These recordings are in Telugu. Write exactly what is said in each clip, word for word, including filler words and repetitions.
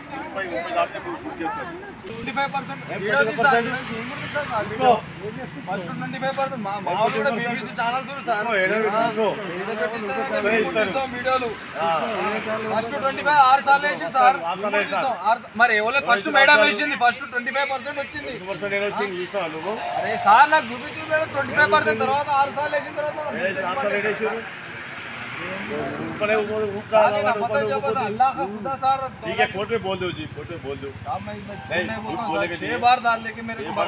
Twenty five percent first twenty five percent కూడా బీబీసీ ఛానల్ వీడియోలు ఫస్ట్ ట్వంటీ ఫైవ్ ఆరు సార్లు వేసింది సార్. మరి ఎవరో ఫస్ట్ మేడం వేసింది ఫస్ట్ ట్వంటీ ఫైవ్ పర్సెంట్ వచ్చింది. అరే సార్ నాకు చూపించింది మేడం ట్వంటీ ఫైవ్ పర్సెంట్ తర్వాత ఆరు సార్లు వేసిన తర్వాత ठीक है कोर्ट में बोल दो जी कोर्ट में बोल दो छह बार डाल दे मेरे को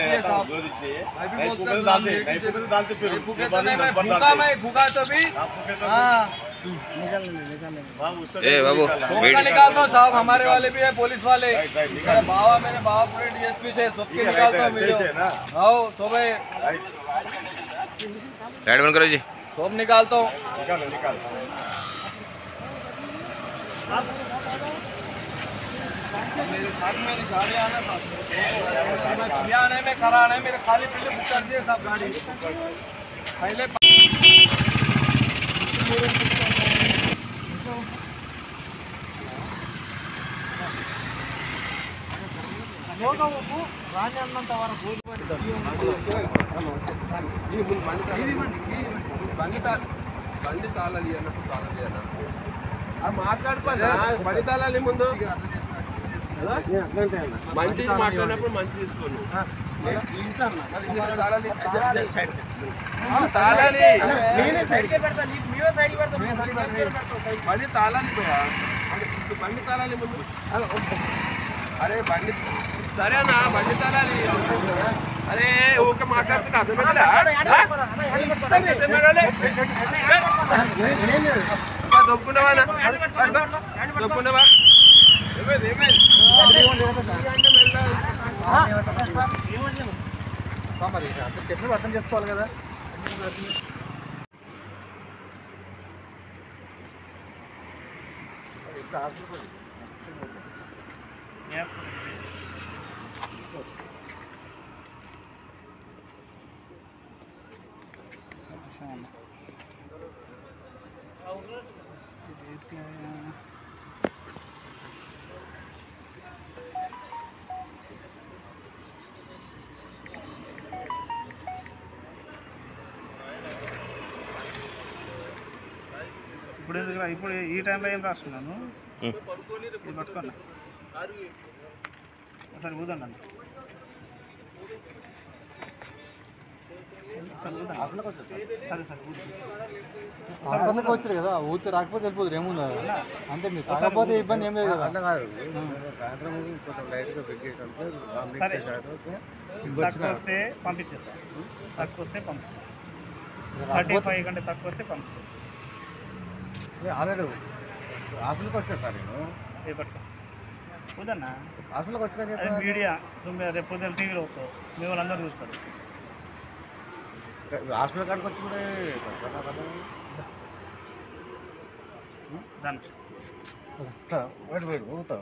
डालते फिर भूखा मैं भूखा तो भी ए बाबू निकालता हूँ साहब. हमारे वाले भी है पुलिस वाले. बाबा मेरे बाबा पूरे डीएसपी से सबके निकालता हूँ वीडियो. आओ सुबह राइट बंद करो जी. सब निकालता हूँ. निकालो निकालो मेरे साथ मेरी गाड़ी आना था. मैं आने में कराने मेरे खाली पीले बुक कर दिए सब गाड़ी पहले రాని అన్నంత వరకు బండి బండి తాళాలి అన్నట్టు తాళాలి అన్న అది మాట్లాడుకోవాలి. బండి తాళాలి ముందు మంచి మాట్లాడినప్పుడు మంచి తీసుకోండి. బండి తాళాలి పోయా బండి తాళాలి ముందు. అరే బండి సరే అన్న బండి తాళాలి. అరే ఊరికే మాట్లాడుతున్నా అర్థమైందా? దొప్పుకున్నావా దొప్పుకున్నావా మరి చెప్పిన అర్థం చేసుకోవాలి కదా. ఇప్పుడు ఇప్పుడు ఈ టైంలో ఏం రాస్తున్నాను ఇది పట్టుకోండి సరే ఊదండి అన్న సరే సరే వచ్చారు కదా ఊరితే రాకపోతే వెళ్ళిపోతుంది ఏముందా అంతే మీరు కాకపోతే ఇబ్బంది ఏం లేదు కదా. సాయంత్రం కొంచెం లైట్గా పెట్టేటంటే తక్కువ వస్తే పంపించేస్తాను తక్కువ వస్తే పంపించేస్తాను థర్టీ ఫైవ్ కంటే తక్కువ వస్తే పంపించేస్తాను. ఆల్రెడీ హాస్పిటల్కి వచ్చా సార్ నేను ఏ పట్టుకో వద్దన్నా హాస్పిటల్కి వచ్చా అది మీడియా నువ్వు రేపు పొద్దున్న టీవీలో వస్తావు మీ వాళ్ళందరూ చూస్తారు. హాస్పిటల్ కాడికి వచ్చి కూడా దాని వెయిట్ వెయిట్ ఊతా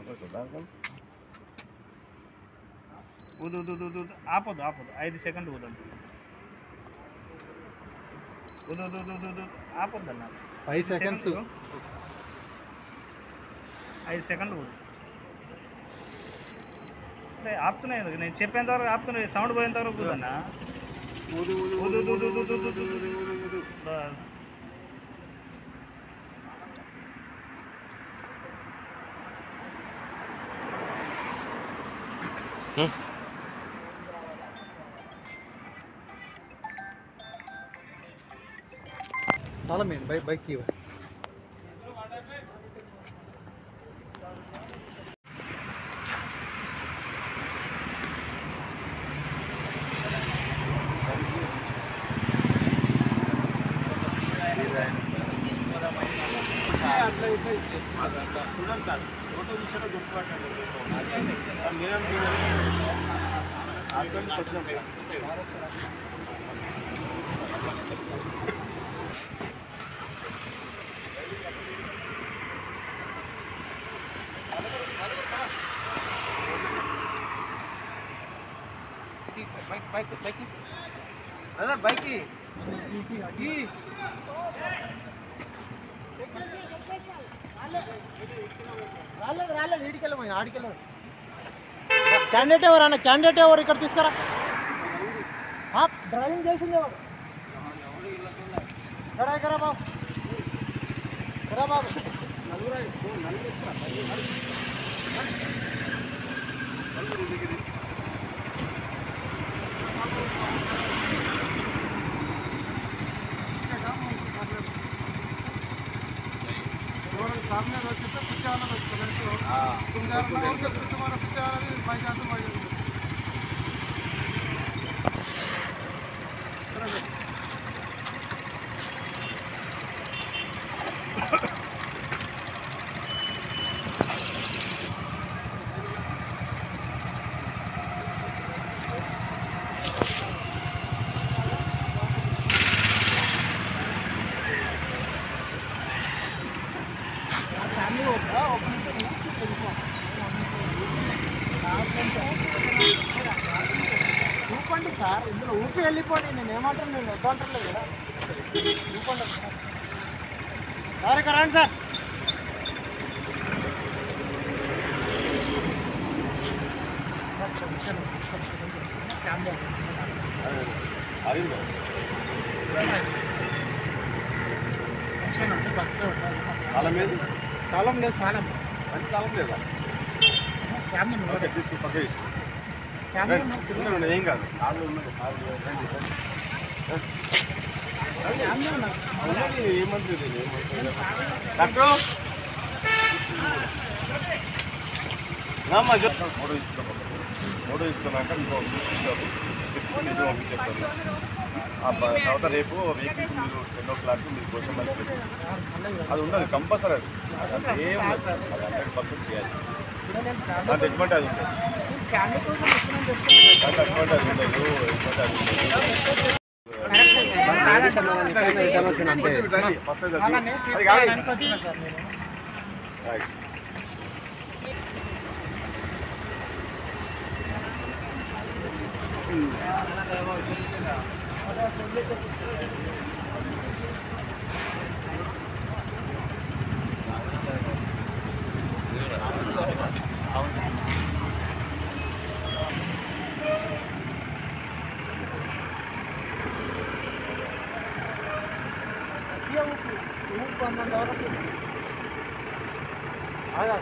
ఊదు ఊదు ఊదు ఊదు ఆపొద్దు ఆపొద్దు ఐదు సెకండ్లు ఊదండి ఊదు ఊదు ఊదు ఊదు ఆపొద్దు అన్న ఫైవ్ సెకండ్స్ ఐదు సెకండ్లు ఊదు అంటే ఆపుతున్నాయి నేను చెప్పేంత వరకు ఆపుతున్నాయి సౌండ్ పోయేంత వరకు ఊదన్నా ఊదు ఊదు ఊదు ఊదు ఊదు ఊదు ఊదు బస్ చాలా మెయిన్ బైక్ బైక్ అట్లా ఇట్లా చూడండి సార్ ఫోటో విషయంలో గుర్తుపట్టండి నేను అక్కడి నుంచి వచ్చినాం బైక్ బైక్ బైక్ అదే బైక్ రాలేదు రాలేదు ఈడికెళ్ళమని ఆడికెళ్ళదు క్యాండిడేట్ ఎవరు అన్న క్యాండిడేట్ ఎవరు ఇక్కడ తీసుకురా డ్రైవింగ్ చేసింది ఎవరు ఎక్కడ ఎక్కరా బాబు ఎరా బాబు सामने रोड पे कुछ वाला बस तुम जा रहे हो तो तुम्हारा कुछ वाला भी भाई जाते भाई ఊపండి సార్ ఇందులో ఊపి వెళ్ళిపోండి నేను ఏమంటాను నేను వద్దంటలేదు కదా ఊపండి సార్ ఇక్కడ రండి సార్ తాళం లేదు తాళం లేదు స్థానం మంచి తాళం లేదా ఓకే తీసుకో పక్క తీసుకో ఏం కాదు కాళ్ళు ఉన్నది కాళ్ళు ఏమంటుంది ఏమంటుంది డాక్టర్ ఫోటో తీసుకో ఫోటో తీసుకున్నాక ఇంకో ఇస్తారు తిప్పుకుని పంపించేస్తారు తర్వాత రేపు వెహికల్ మీరు టెన్ ఓ క్లాక్ మీరు కోసం అది ఉండదు కంపల్సరీ అది ఏం ఉండదు అది హండ్రెడ్ పర్సెంట్ చేయాలి దాంట్లో ఎటువంటి అది ఉంటుంది దాంట్లో ఎటువంటి అది ఉండదు ఎటువంటి అది ఉండదు ఫస్ట్ అది కాదు రైట్ ఊపు అందంత వరకు ఆగా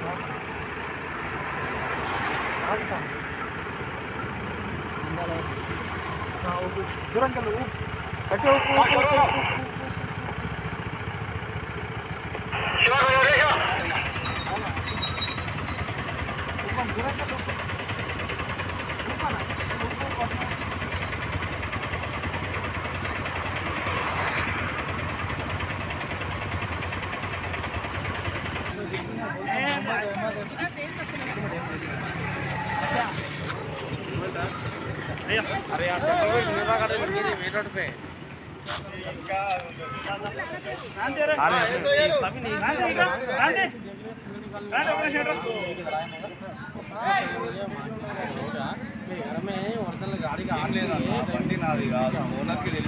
ఆగుతా దూరం కల్లు ఊపు కట్టే ఊపు ఊపు ఊపు దూరం కల్లు ఊపు अरे यार रोड पे గాడి బండి నాది కాదు ఓనర్కి